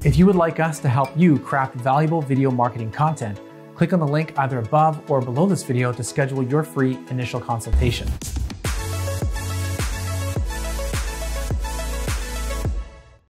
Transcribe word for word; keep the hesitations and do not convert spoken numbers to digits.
If you would like us to help you craft valuable video marketing content, click on the link either above or below this video to schedule your free initial consultation.